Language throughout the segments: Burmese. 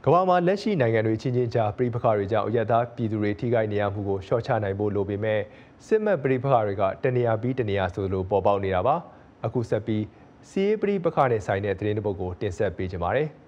ကမ္ဘာမှာလက်ရှိနိုင်ငံတွေချင်းချင်းကြားပြည်ပခါတွေကြောင့်အရသာပြည်သူတွေထိခိုက်နေရမှုကိုရှော့ချနိုင်ဖို့လိုပေမဲ့စစ်မှတ်ပြည်ပခါတွေကတနေရာပြီးတနေရာဆိုလိုပေါ်ပေါက်နေတာပါအခုဆက်ပြီးစီးရေးပြည်ပခါနဲ့ဆိုင်တဲ့သတင်းတစ်ပုဒ်ကိုတင်ဆက်ပေးကြပါမယ်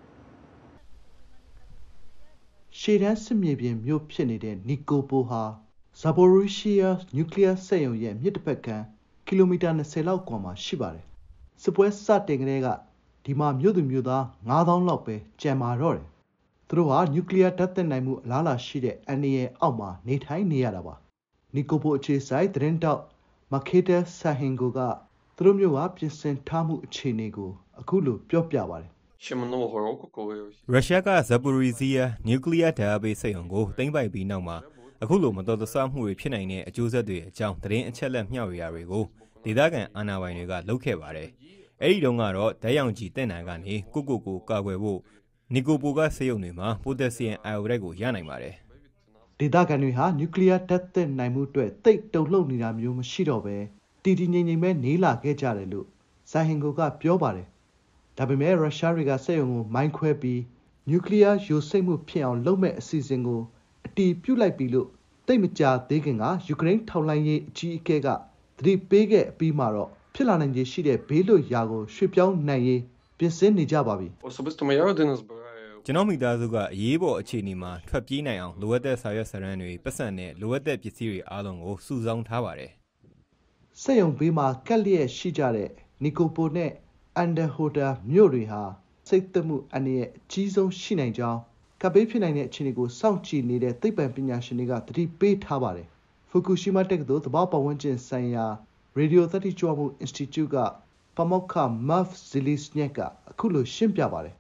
ရှေ့တန်းစစ်မြေပြင်မြို့ဖြစ်နေတဲ့နီကိုပိုဟာဇာပိုရီးရှီးယားနျူကလ িয়ার စက်ရုံရဲ့မြစ်တစ်ဖက်ကမ်းကီလိုမီတာ20လောက်ကွာမှာရှိပါတယ်စစ်ပွဲစတင်ကတည်းကဒီမှာမြို့သူမြို့သား9000လောက်ပဲကြံမာတော့တယ်သူတို့ဟာနျူကလ িয়ার ဓာတ်သင့်နိုင်မှုအလားအလာရှိတဲ့အန်ဒီရဲ့အောက်မှာနေထိုင်နေရတာပါနီကိုပိုအခြေဆိုင်သတင်းတောက်မခေတာဆာဟင်ကိုကသူတို့မြို့ကပြင်ဆင်ထားမှုအခြေအနေကိုအခုလိုပြောပြပါတယ်ရုရှားကဇာပိုရီဇီးယားနျူကလ িয়ার ဓာတ်အားပေးစက်ရုံကိုသိမ်းပိုက်ပြီးနောက်မှာအခုလိုမတော်တဆမှုတွေဖြစ်နိုင်တဲ့အကျိုးဆက်တွေအကြောင်းသတင်းအချက်အလက်မျှဝေရာတွေကိုဒေသခံအာဏာပိုင်တွေကလုပ်ခဲ့ပါတယ်။အဲဒီတုန်းကတော့ဓာတ်ရောင်ခြည်တင့်နိုင်ကနေကိုကာကွယ်ဖို့နီကိုပိုကစက်ရုံတွေမှာပိုတက်ဆီယမ်အိုင်အိုဒိုက်ကိုရနိုင်ပါတယ်။ဒေသခံတွေဟာနျူကလ িয়ার ဓာတ်သင့်နိုင်မှုအတွက်တိတ်တုန်လှုပ်နေတာမျိုးမရှိတော့ပဲတည်တည်ငြိမ်ငြိမ်ပဲနေလာခဲ့ကြတယ်လို့ဇာဟင်ကိုကပြောပါတယ်။ဒါပေမဲ့ရုရှားတွေကစက်ရုံကိုမိုင်းခွဲပြီးနျူကလ িয়ার ယိုစိမ့်မှုဖြစ်အောင်လုပ်မဲ့အစီအစဉ်ကိုအတီးပြုတ်လိုက်ပြီလို့တိတ်မကြသေးခင်ကယူကရိန်းထောက်လှမ်းရေးအကြီးအကဲကသတိပေးခဲ့အပြီးမှာတော့ဖြစ်လာနိုင်ခြေရှိတဲ့ဘေးလွတ်ရာကိုရွှေ့ပြောင်းနိုင်ရေးပြင်ဆင်နေကြပါပြီကျွန်တော်မိသားစုကအရေးပေါ်အခြေအနေမှာထွက်ပြေးနိုင်အောင်လိုအပ်တဲ့စာရွက်စာတမ်းတွေပတ်စံနဲ့လိုအပ်တဲ့ပစ္စည်းတွေအားလုံးကိုစုဆောင်းထားပါတယ်စက်ရုံဘေးမှာကက်လျက်ရှိကြတဲ့နီကိုပိုနဲ့အန်ဒဟိုတာမြို့တွေဟာစိတ်သက်မှုအန္တရာယ်အကြီးဆုံးရှိနိုင်ကြောင်းကပ်ဘေးဖြစ်နိုင်တဲ့အခြေအနေကိုစောင့်ကြည့်နေတဲ့သိပ္ပံပညာရှင်တွေကသတိပေးထားပါတယ်ဖူကူရှီမာတက္ကသိုလ်သဘာဝပတ်ဝန်းကျင်ဆိုင်ရာရေဒီယိုသတ္တိကြွမှု Institute ကပမောက္ခ Mav Zilizniak ကအခုလိုရှင်းပြပါတယ်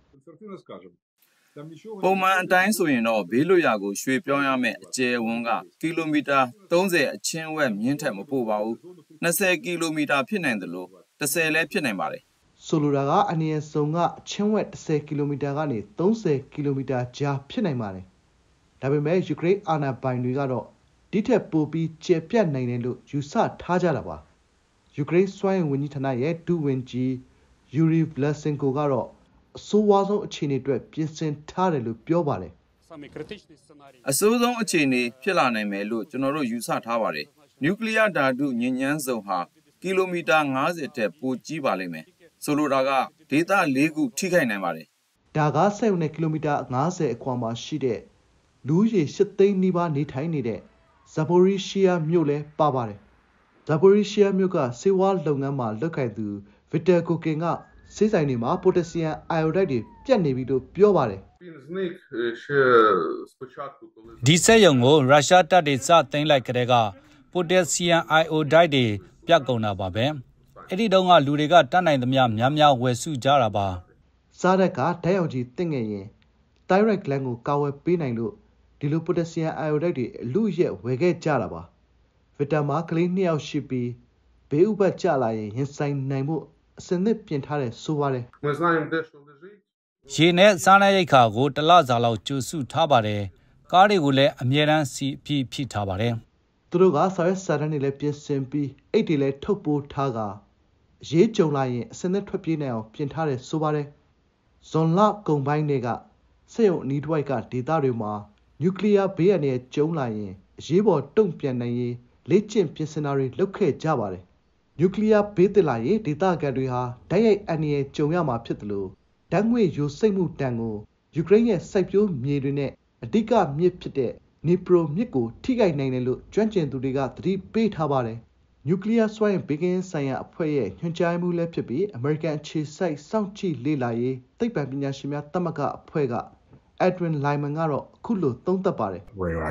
ပုံမှန်အတိုင်းဆိုရင်တော့ဘေးလွတ်ရာကိုရွှေ့ပြောင်းရမယ့်အကျယ်ဝန်းကကီလိုမီတာ30အချင်းဝက်မြင့်ထက်မပိုပါဘူး20ကီလိုမီတာဖြစ်နိုင်တယ်လို့10လည်းဖြစ်နိုင်ပါတယ်ဆိုလိုတာကအနည်းဆုံးကအချင်းဝက်10ကီလိုမီတာကနေ30ကီလိုမီတာကြားဖြစ်နိုင်ပါတယ်ဒါပေမဲ့ယူကရိန်းအာဏာပိုင်တွေကတော့ဒီထက်ပိုပြီးကျယ်ပြန့်နိုင်တယ်လို့ယူဆထားကြတာပါယူကရိန်းစွမ်းအင်ဝန်ကြီးဌာနရဲ့ဒုဝန်ကြီးယူရီဗလက်စင်ကိုကတော့အဆိုးဝါးဆုံးအခြေအနေအတွက်ပြင်ဆင်ထားတယ်လို့ပြောပါတယ်အဆိုးဆုံးအခြေအနေဖြစ်လာနိုင်မယ်လို့ကျွန်တော်တို့ယူဆထားပါတယ်နျူကလ িয়ার ဓာတုညဉ့်ဉန်းစုံဟာကီလိုမီတာ50ထက်ပိုကြီးပါလိမ့်မယ်ဆိုလိုတာကဒေသ၄ခုထိခိုက်နိုင်ပါတယ်ဒါကစက်ရုံနဲ့ကီလိုမီတာ50အကွာမှာရှိတဲ့လူဦးရေ8သိန်းနီးပါးနေထိုင်နေတဲ့ဇာပိုရီးရှီးယားမြို့လည်းပါပါတယ်ဇာပိုရီးရှီးယားမြို့ကစေဝါလုပ်ငန်းမှာလုပ်ကိုင်သူဗစ်တာကိုကင်ကစေးဆိုင်တွေမှာပိုတက်ဆီယမ်အိုင်အိုဒိုက်တွေပြတ်နေပြီလို့ပြောပါတယ်ဒီစက်ရုံကိုရုရှားတပ်တွေစသိမ်းလိုက်ကြတဲ့ကပိုတက်ဆီယမ်အိုင်အိုဒိုက်တွေပြတ်ကုန်တာပါပဲအဲ့ဒီတုန်းကလူတွေကတတ်နိုင်သမျှများဝယ်စုကြတာပါစားတဲ့ကဓာတ်ရောင်ခြည်တင့်ငယ်ရင် thyroid gland ကိုကာဝယ်ပေးနိုင်လို့ဒီလိုပိုတက်ဆီယမ်အိုင်အိုဒိုက်တွေအလူရက်ဝယ်ခဲ့ကြတာပါဗစ်တာမှာကလေး2ယောက်ရှိပြီးဘေးဥပတ်ကျလာရင်ရင်ဆိုင်နိုင်ဖို့အစနစ်ပြင်ထားတယ်ဆိုပါတယ်ရေနဲ့စားနပ်ရိက္ခာကိုတစ်လစာလောက်ကျူစုထားပါတယ်ကားတွေကိုလည်းအမြဲတမ်းစီဖြည့်ထားပါတယ်သူတို့ကစာရွက်စာတမ်းတွေလည်းပြင်ဆင်ပြီးအိတ်တွေလည်းထုတ်ပိုးထားကရေးကြုံလာရင်အစနစ်ထွက်ပြေးနိုင်အောင်ပြင်ထားတယ်ဆိုပါတယ်ဇွန်လကုန်ပိုင်းတွေကစက်ရုံအနီးတစ်ဝိုက်ကဒေသတွေမှာနျူကလ িয়ার ဘေးအန္တရာယ်ကျုံလာရင်အရေးပေါ်တုံ့ပြန်နိုင်ရေးလေ့ကျင့်ပြင်ဆင်တာတွေလုပ်ခဲ့ကြပါတယ်နျူကလ িয়ার ဘေးသစ်လာရင်ဒေသခံတွေဟာဓာတ်ရိုက်အန္တရာယ်ကြုံရမှာဖြစ်တယ်လို့ဓာတ်ငွေ့ယိုစိမ့်မှုတန်ကိုယူကရိန်းရဲ့စိုက်ပျိုးမြေတွေနဲ့အဓိကမြစ်ဖြစ်တဲ့နီပရိုမြစ်ကိုထိခိုက်နိုင်တယ်လို့ကျွမ်းကျင်သူတွေကသတိပေးထားပါတယ်နျူကလ িয়ার စွမ်းအင်ဘေးကင်းဆိုင်ရာအဖွဲ့ရဲ့ညွှန်ကြားမှုလည်းဖြစ်ပြီးအမေရိကန်အခြေစိုက်စောင့်ကြည့်လေ့လာရေးသိပ္ပံပညာရှင်များသမဂ္ဂအဖွဲ့ကEdwin Lyman ကတော့အခုလိုသုံးသပ်ပါတယ်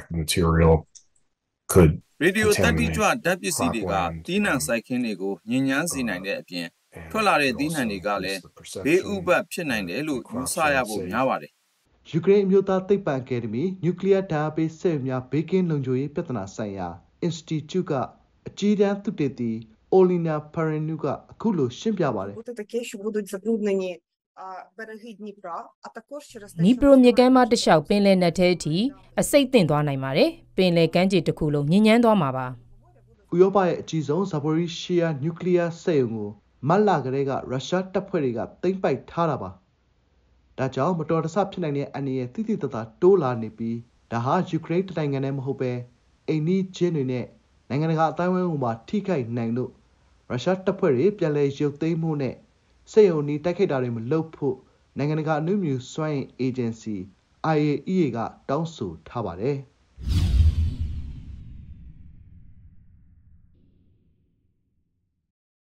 ရေဒီယိုသတ္တိကြွဓာတ်ပစ္စည်းတွေကတီးနှံစိုက်ခင်းတွေကိုညဉ့်ဉန်းစေနိုင်တဲ့အပြင်ထွက်လာတဲ့သီးနှံတွေကလည်းဘေးဥပတ်ဖြစ်နိုင်တယ်လို့ယူဆရဖို့များပါတယ်ယူကရိန်းအမျိုးသားသိပ္ပံအကယ်ဒမီနျူကလ িয়ার ဓာတ်အားပေးစက်ရုံများဘေးကင်းလုံခြုံရေးပြဿနာဆိုင်ရာ Institute ကအကြီးတန်းသုတေသီအိုလီနာဖရန်နူကအခုလိုရှင်းပြပါတယ်နီပရိုမြစ်ကမ်းမတစ်လျှောက်ပင်လယ်နက်ထဲအထိအစိတ်သင့်သွားနိုင်ပါတယ်ပင်လယ်ကမ်းခြေတစ်ခုလုံးညဉ့်ဉန်းသွားမှာပါဥရောပရဲ့အကြီးဆုံးဇာပိုရီးရှီးယားနျူကလ িয়ার စက်ရုံကိုမတ်လကတည်းကရုရှားတပ်ဖွဲ့တွေကသိမ်းပိုက်ထားတာပါဒါကြောင့်မတော်တဆဖြစ်နိုင်တဲ့အန္တရာယ်တိတိတသာတိုးလာနေပြီးဒါဟာယူကရိန်းနိုင်ငံနဲ့မဟုတ်ပဲအိန္ဒိချင်းတွေနဲ့နိုင်ငံတကာအတိုင်းအဝိုင်းကိုမှထိခိုက်နိုင်လို့ရုရှားတပ်ဖွဲ့တွေပြန်လည်ရုပ်သိမ်းမှုနဲ့စစ်ရုံနီးတိုက်ခိုက်တာတွေမလုပ်ဖို့နိုင်ငံတကာအနုမြူစွမ်းအင်အေဂျင်စီ IAEA ကတောင်းဆိုထားပါတယ်။